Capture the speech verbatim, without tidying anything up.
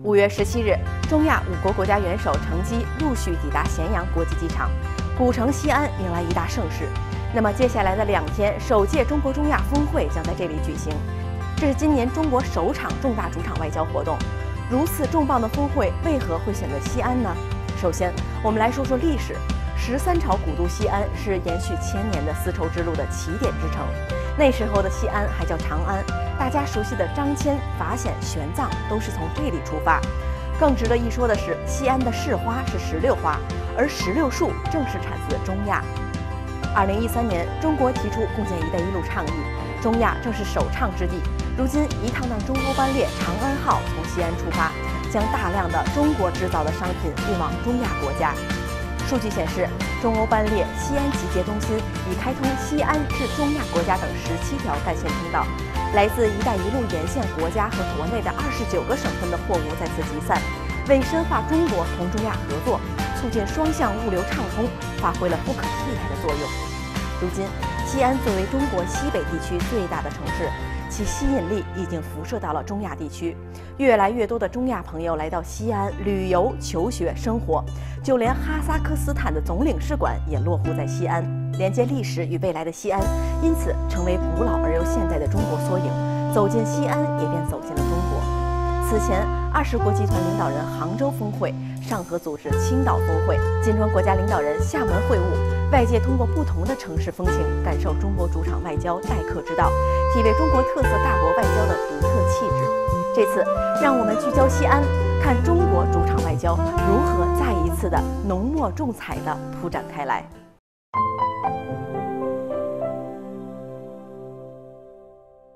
五月十七日，中亚五国国家元首乘机陆续抵达咸阳国际机场，古城西安迎来一大盛事。那么接下来的两天，首届中国中亚峰会将在这里举行，这是今年中国首场重大主场外交活动。如此重磅的峰会，为何会选择西安呢？首先，我们来说说历史。十三朝古都西安是延续千年的丝绸之路的起点之城，那时候的西安还叫长安。大家熟悉的张骞、法显、玄奘都是从这里出发。更值得一说的是，西安的市花是石榴花，而石榴树正是产自中亚。二零一三年，中国提出共建“一带一路”倡议，中亚正是首倡之地。如今，一趟趟中欧班列“长安号”从西安出发，将大量的中国制造的商品运往中亚国家。数据显示，中欧班列西安集结中心已开通西安至中亚国家等十七条干线通道，来自“一带一路”沿线国家和国内的二十九个省份的货物在此集散，为深化中国同中亚合作、促进双向物流畅通发挥了不可替代的作用。如今，西安作为中国西北地区最大的城市，其吸引力已经辐射到了中亚地区，越来越多的中亚朋友来到西安旅游、求学、生活，就连哈萨克斯坦的总领事馆也落户在西安，连接历史与未来的西安，因此成为古老而又现代的中国缩影。走进西安，也便走进了中国。此前，二十国集团领导人杭州峰会，上合组织青岛峰会，金砖国家领导人厦门会晤，外界通过不同的城市风情，感受中国主场外交待客之道，体味中国特色大国外交的独特气质。这次，让我们聚焦西安，看中国主场外交如何再一次的浓墨重彩地铺展开来。